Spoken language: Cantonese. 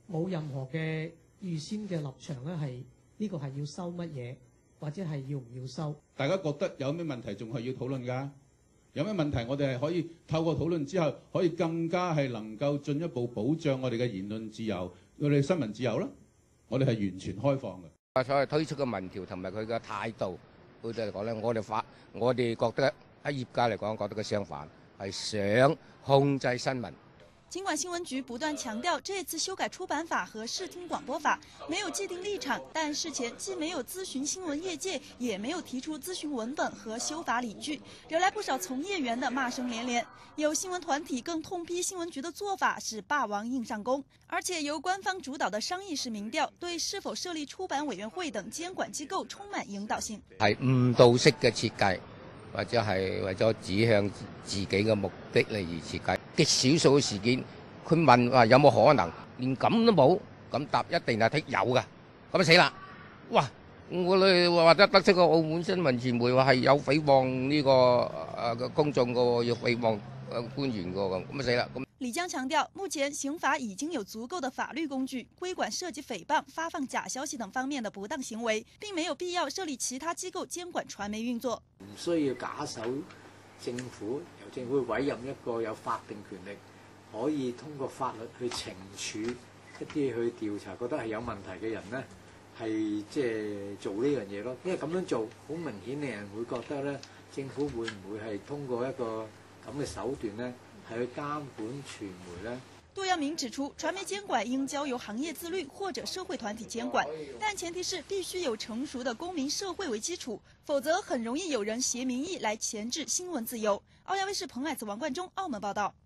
冇任何嘅預先嘅立場咧，係呢個係要收乜嘢，或者係要唔要收？ 大家覺得有咩問題仲係要討論㗎？有咩問題我哋係可以透過討論之後，可以更加係能夠進一步保障我哋嘅言論自由、我哋新聞自由啦。我哋係完全開放嘅。 所謂推出嘅民調同埋佢嘅態度，對嚟講咧，我哋覺得喺業界嚟講，覺得佢相反，係想控制新聞。 尽管新闻局不断强调这次修改出版法和视听广播法没有既定立场，但事前既没有咨询新闻业界，也没有提出咨询文本和修法理据，惹来不少从业员的骂声连连。有新闻团体更痛批新闻局的做法是霸王硬上弓，而且由官方主導的商議式民調對是否設立出版委員會等監管機構充滿引導性。 係誤導式嘅設計，或者係為咗指向自己嘅目的嚟而設計。極少數嘅事件，佢問話有冇可能，連咁都冇，咁答一定係剔有㗎，咁死啦！哇！我哋或者得出個澳門新聞傳媒話係有誹謗呢個公眾個，要誹謗官員個咁死啦！ 李江強調，目前刑法已經有足夠的法律工具規管涉及誹謗、發放假消息等方面的不當行為，並沒有必要設立其他機構監管傳媒運作。 唔需要假手政府，由政府委任一個有法定權力，可以通過法律去懲處一啲去調查覺得係有問題嘅人呢，係即係做呢樣嘢咯。因為咁樣做好明顯，令人會覺得咧，政府會唔會係通過一個咁嘅手段呢，係去監管傳媒呢？ 杜耀明指出，傳媒監管應交由行業自律或者社會團體監管，但前提是必須有成熟的公民社會為基礎，否則很容易有人挾民意來鉗制新聞自由。澳亞衛視彭藹子、王冠中澳門報道。